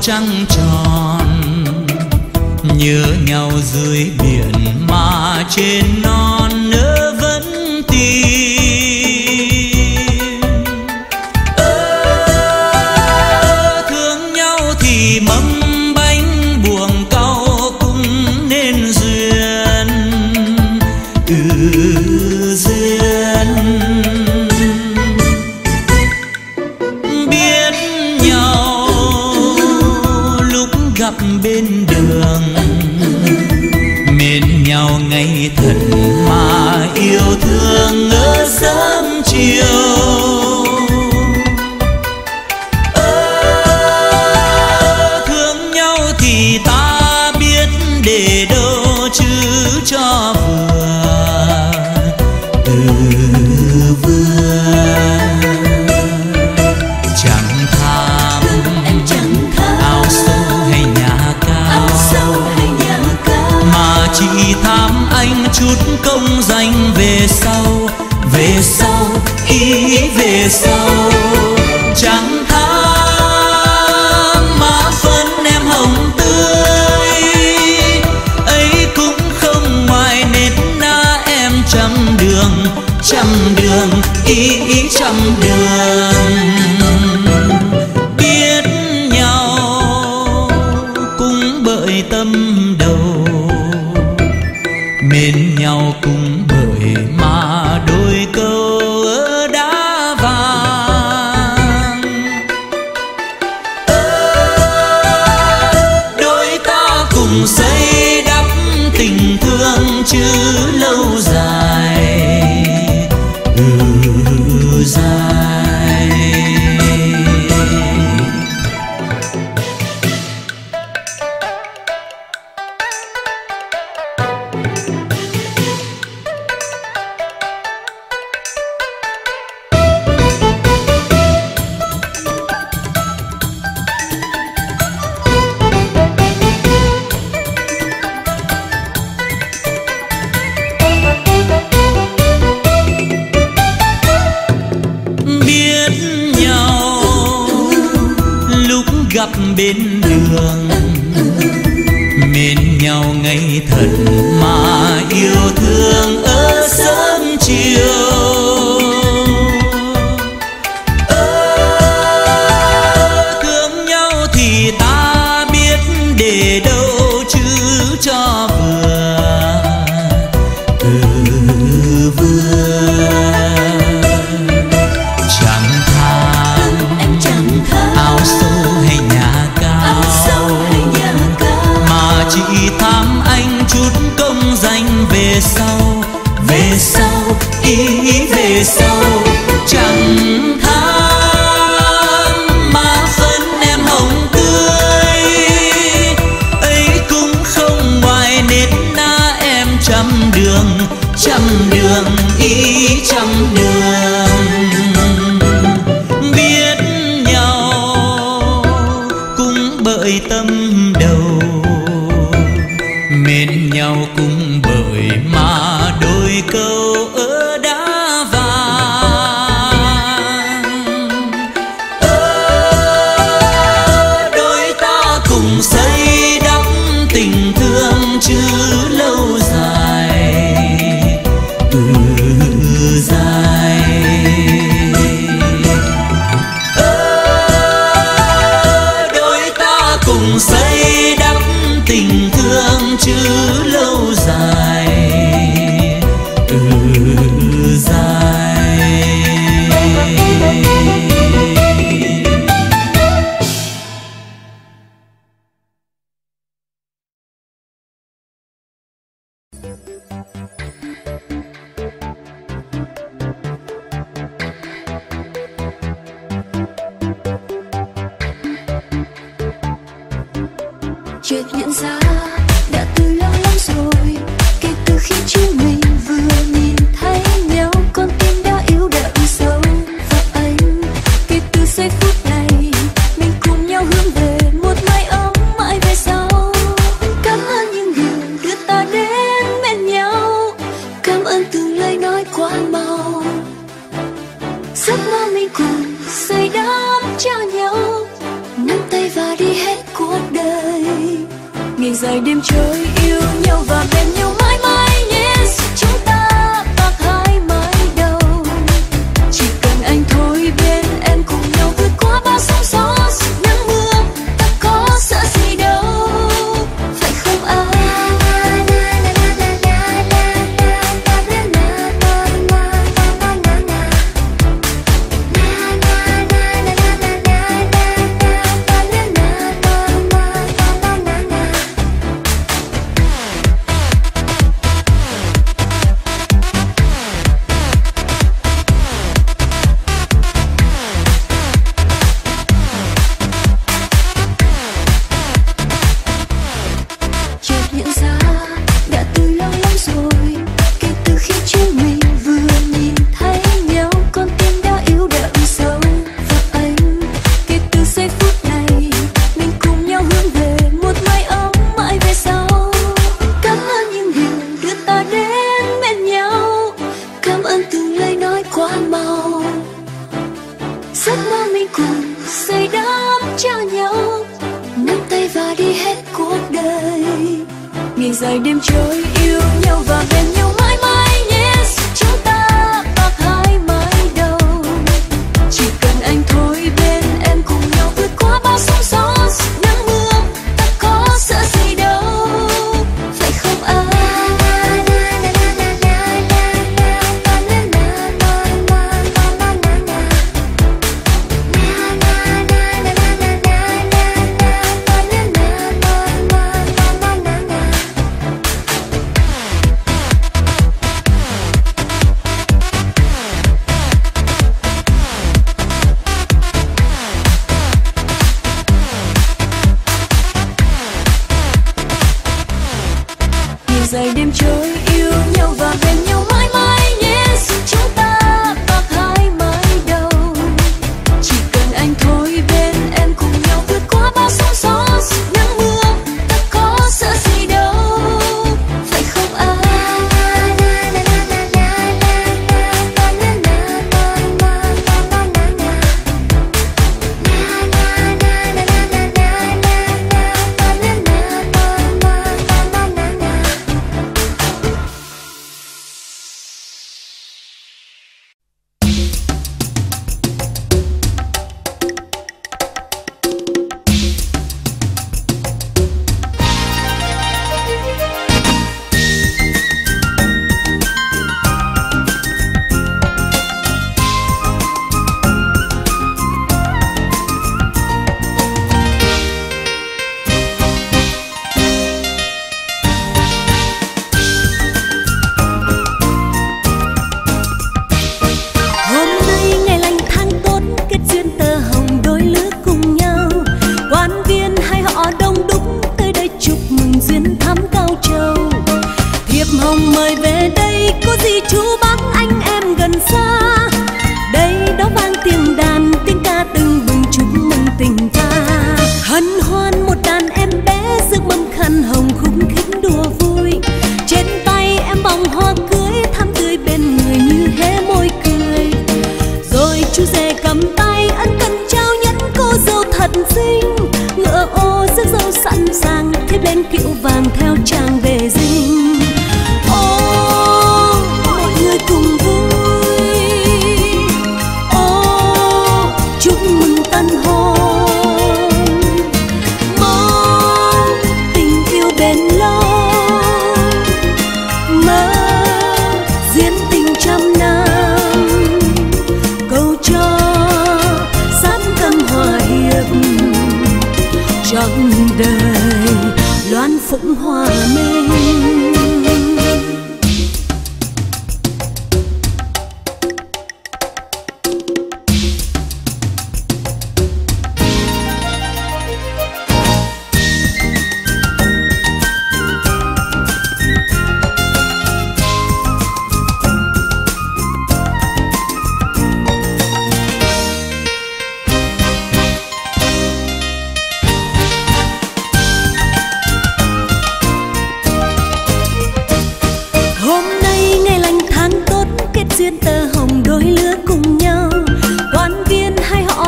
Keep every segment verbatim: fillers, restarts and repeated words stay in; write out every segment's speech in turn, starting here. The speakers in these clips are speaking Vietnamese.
trăng tròn, nhớ nhau dưới biển mà trên non nỡ vẫn tìm. Ơ, thương nhau thì mâm bánh buồng cau cũng nên duyên. Ừ, duyên. Biết nhau lúc gặp bên đường, mến nhau ngày thật mà yêu thương ở sớm chiều. Ơ, thương nhau thì ta biết để đâu chứ cho vừa. Ừ, vừa. Chẳng tham áo sâu hay nhà cao, mà chỉ tham anh chút công danh về sau, về sau, ý về sau. Chẳng tham má phấn em hồng tươi, ấy cũng không ngoài nết na em trăm đường, trăm đường, ý ý trăm đường. Biết nhau cũng bởi tâm đầu, mến nhau cũng bởi mà đôi câu ở đá vàng. Ơ, đôi ta cùng xây đắp tình thương chứ lâu dài. Ừ, dài. Gặp bên đường, mến nhau ngày thật mà yêu thương ở sớm chiều. Ơ, thương nhau thì ta biết để đâu chứ cho vừa. Ừ, vừa. Chẳng tham áo sâu hay nhà cao, mà chỉ tham anh chút công danh về sau, về sau, ý về sau. Chẳng tham má phấn em hồng tươi, ấy cũng không ngoài nết na em trăm đường, trăm đường, ý trăm đường. Biết nhau cũng bởi tâm đầu, mến nhau cũng bởi mà đôi câu ở đá vàng. Ơ, đôi ta cùng xây đắp tình thương chứ lâu dài. Ừ, dài. Ơ, đôi ta cùng xây đắp tình thương chứ lâu dài. Ừ, dài. Chợt nhận ra đã từ lâu lắm rồi, kể từ khi chúng mình vừa nhìn thấy nhau, con tim đã yếu đậm sâu vào anh. Kể từ giây phút này mình cùng nhau hướng về một mái ấm mãi về sau. Cảm ơn những điều đưa ta đến bên nhau, cảm ơn từng lời nói quá mau. Giấc mơ mình cùng xây đắp cho nhau, nắm tay và đi hết. dài đêm trôi yêu nhau và bên nhau mãi mãi nhé. Chúng ta bạc hai mái đầu, chỉ cần anh thôi bên em cùng nhau vượt qua bao sóng gió nắng mưa, ta có sợ gì đâu, phải không anh? Dài đêm trôi yêu nhau và bên nhau mãi mãi nhé. Chúng ta bạc hai mái đầu, chỉ cần anh thôi bên em cùng nhau vượt qua bao sóng gió nắng mưa, ta có sợ gì đâu, phải không anh? Dài đêm trôi yêu nhau và bên nhau mãi mãi nhé. Chúng ta bạc hai mái đầu, chỉ cần anh thôi bên em cùng nhau vượt qua bao sóng gió nắng mưa, ta có sợ gì đâu, phải không anh?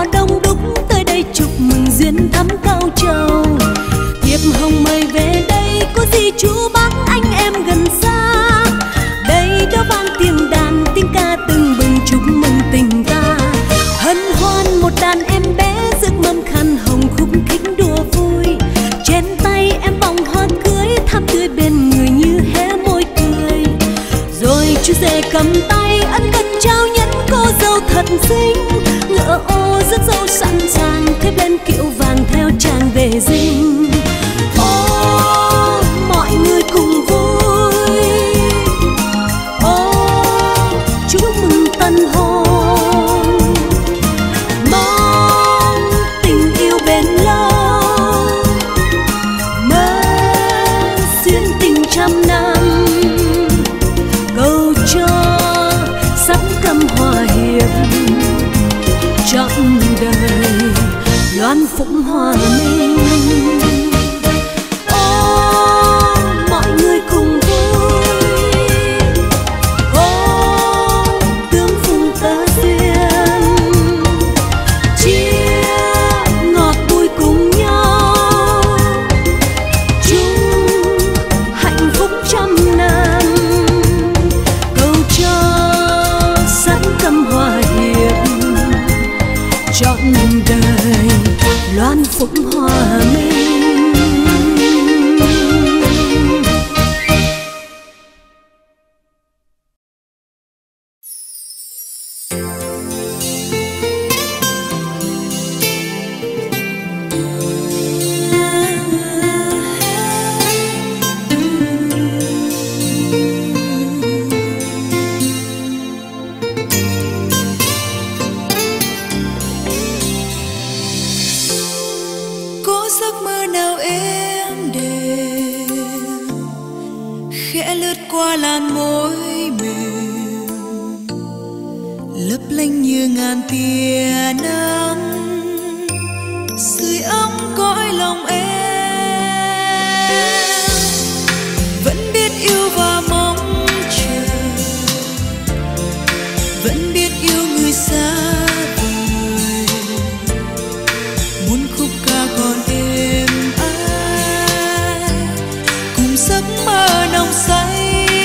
Duyên thắm cao trầu thiệp hồng mời về đây loan phụng hòa minh. Ô mọi người cùng vui, ô tương phùng tơ duyên, chia ngọt bùi cùng nhau, chung hạnh phúc trăm năm, cầu cho sẵn tâm hòa hiệp, trọn đời loan phụng hòa minh. Có giấc mơ nào êm đềm khẽ lướt qua làn môi mềm, lấp lánh như ngàn tia nắng sưởi ấm cõi lòng em. Vẫn biết yêu và mong chờ, vẫn biết yêu người xa vời, muốn khúc ca còn êm ái cùng giấc mơ nồng say.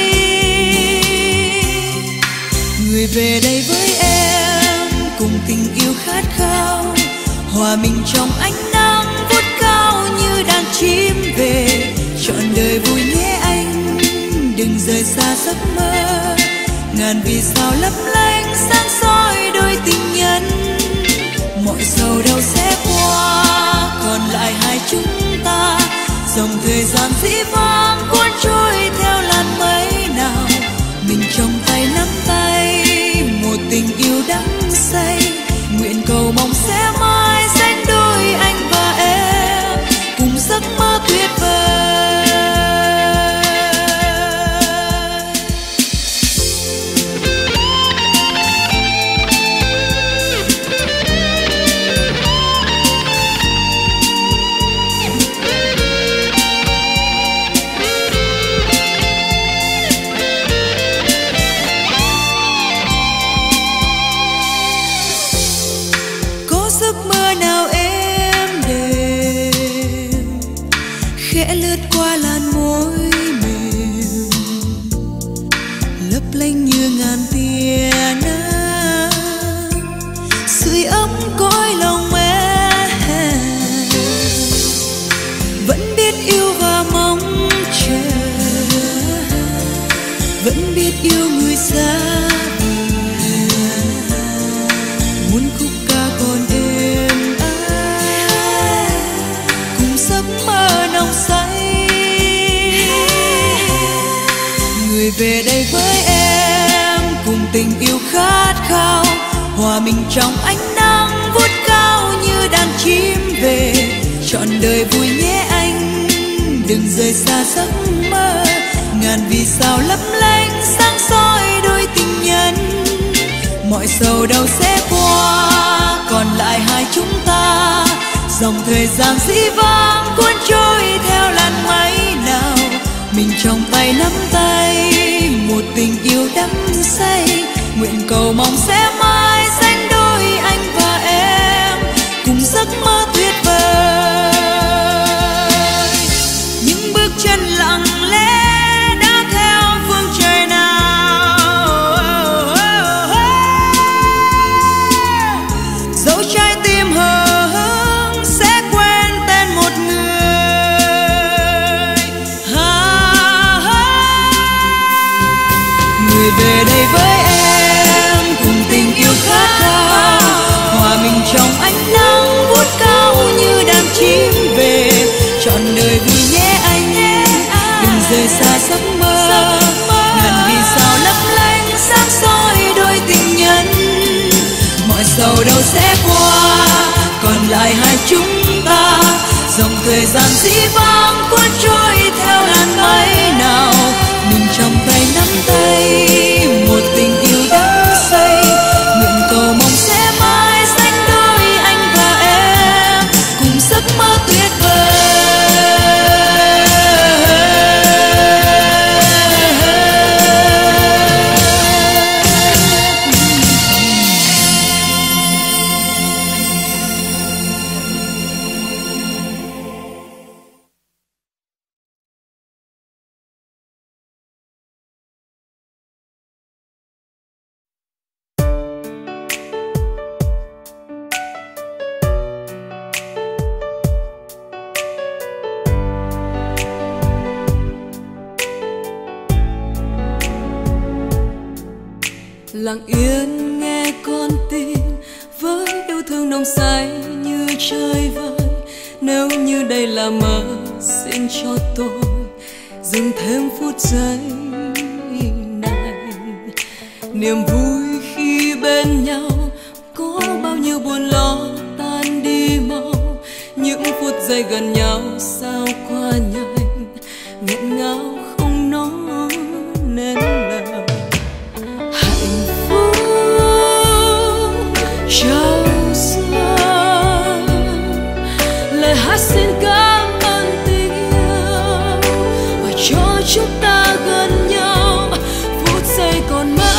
Người về đây với em cùng tình yêu khát khao, hòa mình trong ánh nắng vút cao như đàn chim về, trọn đời vui nhé anh, đừng rời xa giấc mơ. Ngàn vì sao lấp lánh sáng soi đôi tình nhân, mọi sầu đâu sẽ qua, còn lại hai chúng ta. Dòng thời gian dĩ vãng cuốn trôi theo làn mây nào, mình trong tay nắm tay, một tình yêu đắm say. Nguyện cầu mong sẽ mãi sánh đôi anh và em, cùng giấc mơ tuyệt vời. Giấc mơ nào êm đềm khẽ lướt qua làn môi mềm, lấp lánh như ngàn tia nắng sưởi ấm cõi lòng em. Vẫn biết yêu và mong chờ, vẫn biết yêu người xa vời, muốn khúc ca còn êm ái cùng giấc mơ nồng say. Người về đây với em cùng tình yêu khát khao, hòa mình trong ánh nắng vút cao như đàn chim về, trọn đời vui nhé anh, đừng rời xa giấc mơ. Ngàn vì sao lấp lánh sáng soi đôi tình nhân, mọi sầu đâu sẽ qua, còn lại hai chúng ta. Dòng thời gian dĩ vãng cuốn trôi theo làn mây nào, mình trong tay nắm tay, một tình yêu đắm say. Nguyện cầu mong sẽ mãi sánh đôi anh và em, cùng giấc mơ tuyệt vời. Những bước chân lặng lẽ đã theo phương trời nào, dẫu trái tim hờ hững sẽ quên tên một người. Người về đây với em cùng tình yêu khát khao, hòa mình trong ánh nắng vút cao như đàn chim về, trọn đời vui nhé anh, đừng rời xa giấc mơ. Ngàn vì sao lấp lánh sáng soi đôi tình nhân, mọi sầu đâu sẽ qua, còn lại hai chúng ta. Dòng thời gian dĩ vãng cuốn trôi theo làn mây nào, mình trong tay nắm tay, một tình yêu đắm say. Nguyện cầu mong sẽ mãi sánh đôi anh và em, lặng yên nghe con tim với yêu thương nồng say như trời vơi. Nếu như đây là mơ, xin cho tôi dừng thêm phút giây này. Niềm vui khi bên nhau có bao nhiêu buồn lo tan đi mau. Những phút giây gần nhau sao qua nhanh, nghẹn ngào không nói nên lời. Hạnh phúc trao dâng, lời hát xin cảm ơn tình yêu và cho chúng ta gần nhau phút giây còn mãi.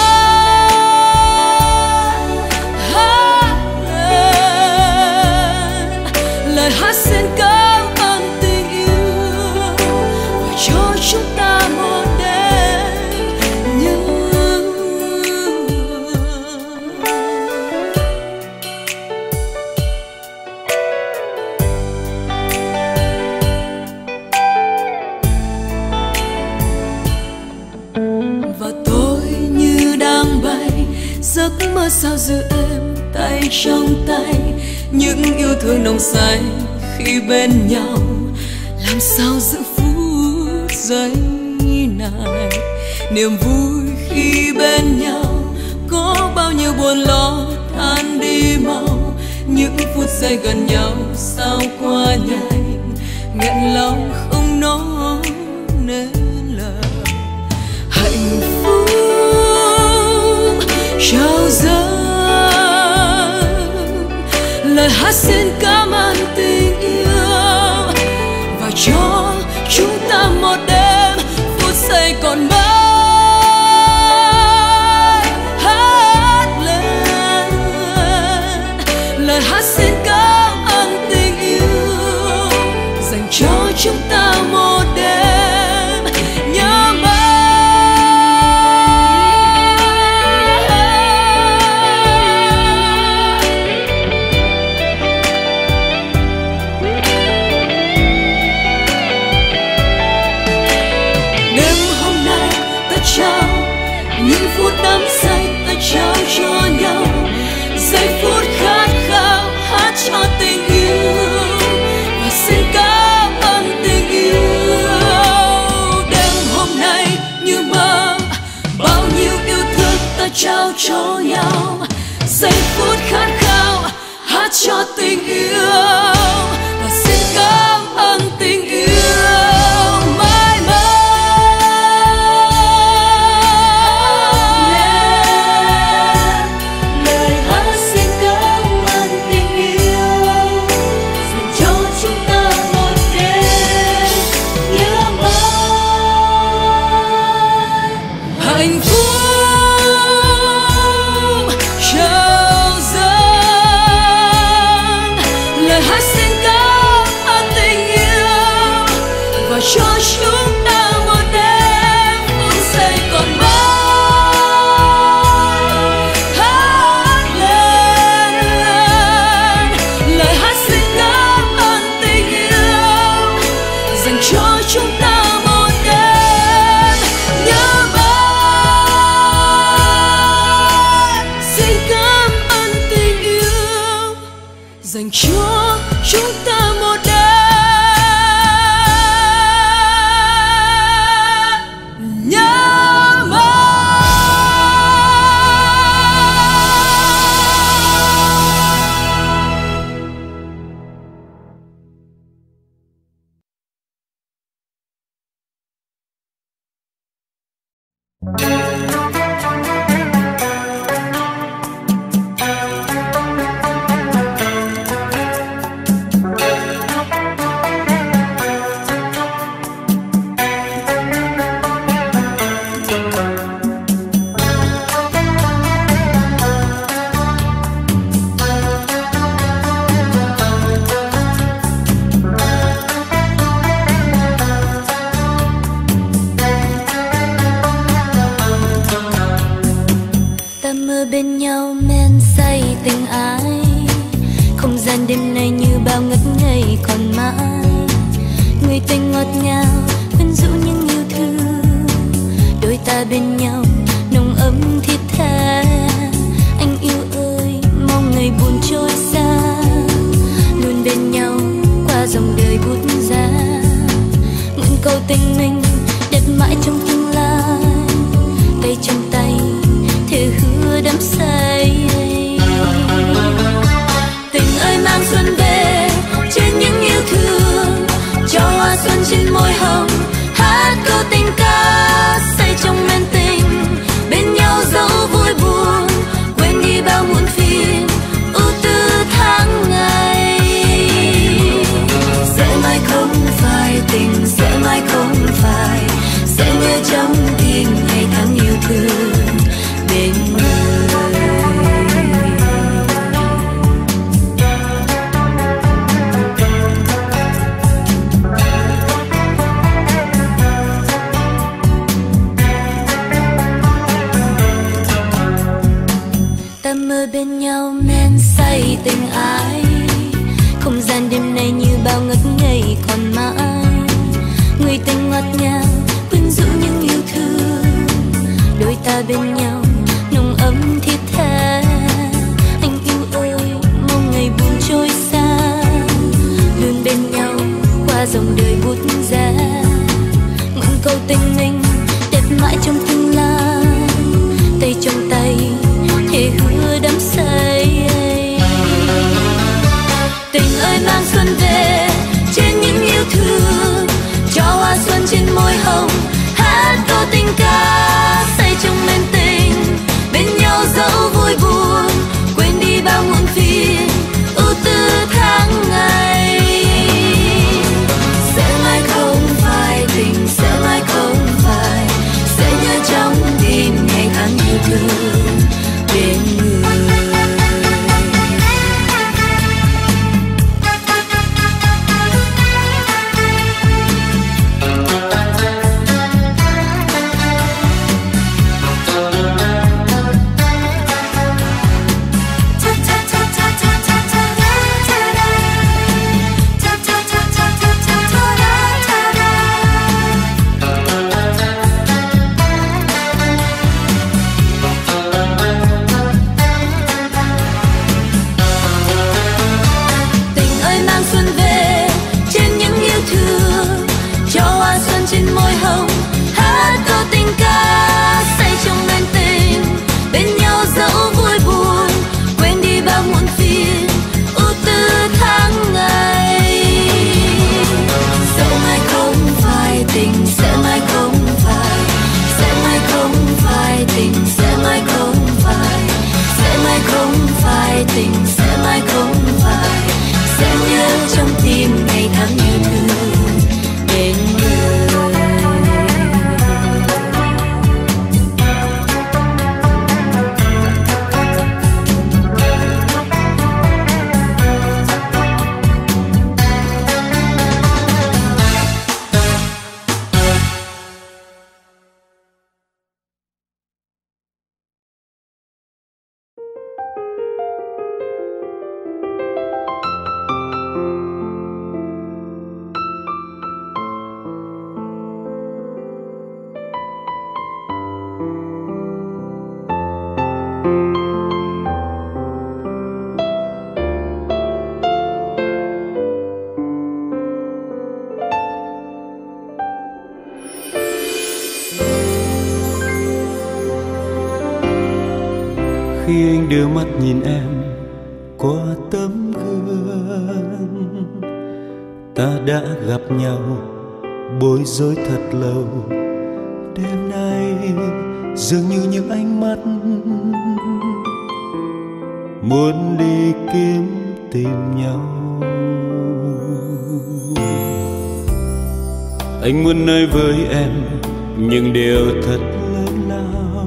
Lời hát xin cảm ơn tình yêu và cho chúng ta một đêm nhớ. Và tôi như đang bay, giấc mơ sao giữ em tay trong tay. Những yêu thương nồng say khi bên nhau, làm sao giữ phút giây này. Niềm vui khi bên nhau có bao nhiêu buồn lo tan đi mau. Những phút giây gần nhau sao qua nhanh, nghẹn lòng không nói nên lời. Hạnh phúc trao dâng, lời hát xin cảm ơn tình yêu và cho chúng ta một đêm phút giây còn mãi. Hát lên lời hát xin cảm ơn tình yêu dành cho chúng ta một đêm nhớ mãi. Những phút đắm say ta trao cho nhau, giây phút khát khao hát cho tình yêu và xin cảm ơn tình yêu. Đêm hôm nay như mơ, bao nhiêu yêu thương ta trao cho nhau, giây phút khát khao hát cho tình yêu và xin cảm ơn tình yêu. Hạnh phúc trao dâng, lời hát xin cảm ơn tình yêu và cho chúng ta một đêm phút giây còn mãi. Hát lên lời hát xin cảm ơn tình yêu dành cho chúng ta. Dành cho chúng ta một đêm nhớ mãi. Bên nhau men say tình ái, không gian đêm nay như bao ngất ngây còn mãi. Người tình ngọt ngào quyến rũ những yêu thương, đôi ta bên nhau nồng ấm thiết tha. Anh yêu ơi, mong ngày buồn trôi xa, luôn bên nhau qua dòng đời bút giá. Nguyện cầu tình mình đẹp mãi trong tương lai, tay trong tay thề hứa đắm say. Tình ơi mang xuân về trên những yêu thương, cho hoa xuân trên môi hồng, hát câu tình ca say trong men tình. Bên nhau dẫu vui buồn, quên đi bao muộn phiền, ưu tư tháng ngày. Sẽ mãi không phải tình, sẽ mãi không phải, sẽ nhớ trong tim ngày tháng yêu thương bên người. Ta mơ bên nhau men say tình ái, không gian đêm nay như bao ngất ngây còn mãi. Người tình ngọt ngào quyến rũ những yêu thương, đôi ta bên nhau nồng ấm thiết tha. Anh yêu ơi, mong ngày buồn trôi xa, luôn bên nhau qua dòng đời bút giá. Nguyện cầu tình mình đẹp mãi trong tương lai, tay trong tay thề hứa đắm say. Tình ơi mang xuân về trên những yêu thương, cho hoa xuân trên môi hồng, hát câu tình ca say trong men tình. Bên nhau dẫu vui buồn, quên đi bao muộn phiền, ưu tư tháng ngày. Sẽ mãi không phải tình, sẽ mãi không phải, sẽ nhớ trong tim ngày tháng yêu thương bên người. Trên môi hồng, hát câu tình ca say trong men tình. Bên nhau dẫu vui buồn, quên đi bao muộn phiền, ưu tư tháng ngày. Dẫu mai không phải tình, sẽ mai không phải, sẽ mai không phải tình, sẽ mai không phải, sẽ mai không phải tình, sẽ mai không phải, sẽ nhớ trong tim ngày tháng yêu thương bên người. Khi anh đưa mắt nhìn em qua tấm gương, ta đã gặp nhau bối rối thật lâu. Đêm nay dường như những ánh mắt muốn đi kiếm tìm nhau. Anh muốn nói với em những điều thật lớn lao,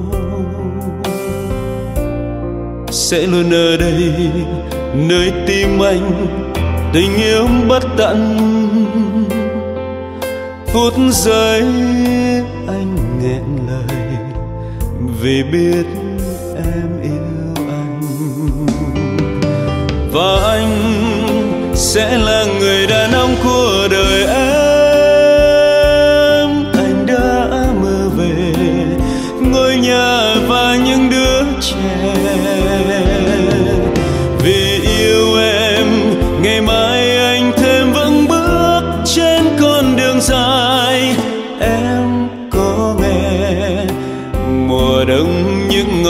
sẽ luôn ở đây nơi tim anh, tình yêu bất tận. Phút giây anh nghẹn lời vì biết em yêu anh, và anh sẽ là người đàn ông của đời em. Anh đã mơ về ngôi nhà và những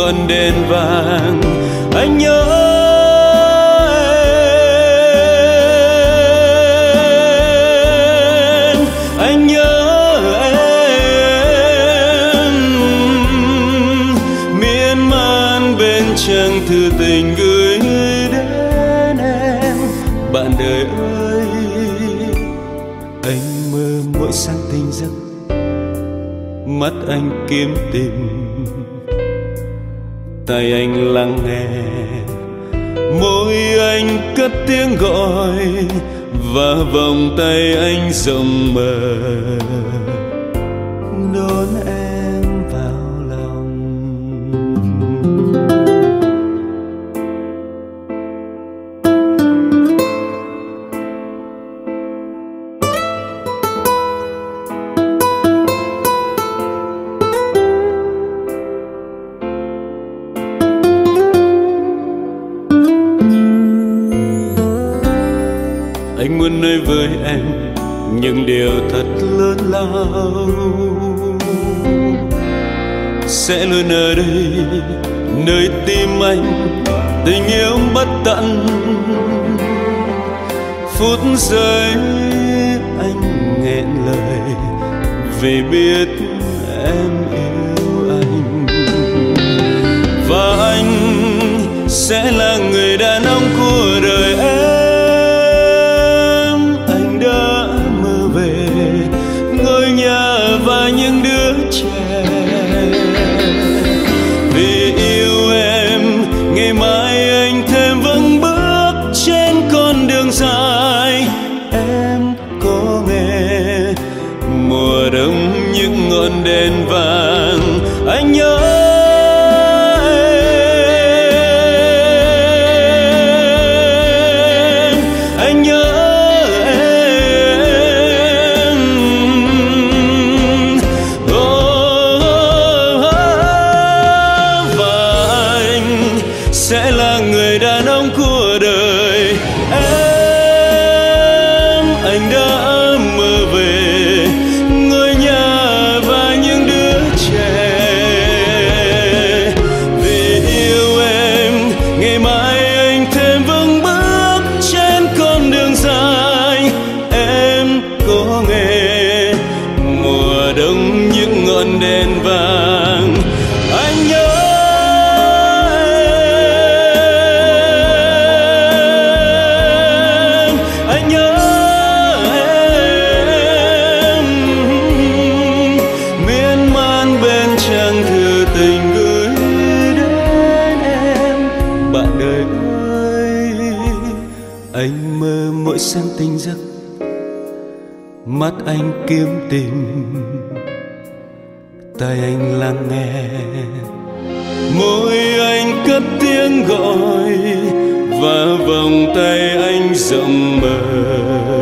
ngọn đèn vàng. Anh nhớ em, anh nhớ em, miên man bên trang thư tình gửi đến em. Bạn đời ơi, anh mơ mỗi sáng tỉnh giấc, mắt anh kiếm tìm, tai anh lắng nghe, môi anh cất tiếng gọi, và vòng tay anh rộng mở đón em vào lòng. Anh muốn nói với em những điều thật lớn lao, sẽ luôn ở đây nơi tim anh, tình yêu bất tận. Phút giây anh nghẹn lời vì biết em yêu anh, và anh sẽ là người đàn ông của đời em. Và những đứa trẻ vì yêu em, ngày mai anh thêm vững bước trên con đường dài. Em có nghe mùa đông những ngọn đèn vàng, anh nhớ em, anh nhớ sẽ là người đàn ông của đời em. Anh đã mơ về ngôi nhà và những đứa trẻ vì yêu em, ngày mai anh thêm vững bước trên con đường dài. Em có nghe mùa đông những ngọn đèn vàng, anh nhớ tình gửi đến em. Bạn đời ơi, anh mơ mỗi sáng tỉnh giấc, mắt anh kiếm tìm, tai anh lắng nghe, môi anh cất tiếng gọi, và vòng tay anh rộng mở